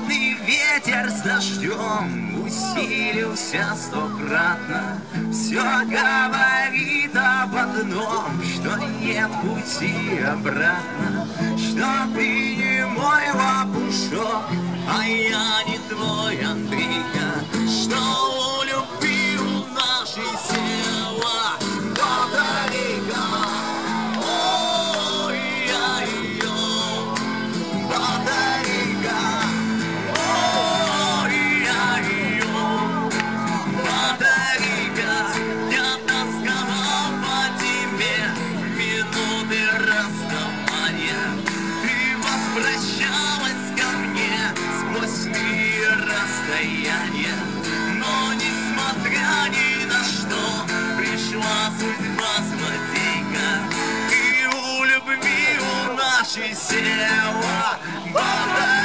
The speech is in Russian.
холодный ветер с дождем усилился стократно. Все говорит об одном, что нет пути обратно, что ты не мой лопушок, а я не твой Андрейка, что у любви у нашей села батарейка. Ой-ой-ой, батарейка. Ой-ой-ой, батарейка. Я тосковал по тебе в минуты расставания. Ты возвращалась ко мне сквозь мир расстояния. Но несмотря ни на что, пришла судьба злодейка. И у любви у нашей села батарейка.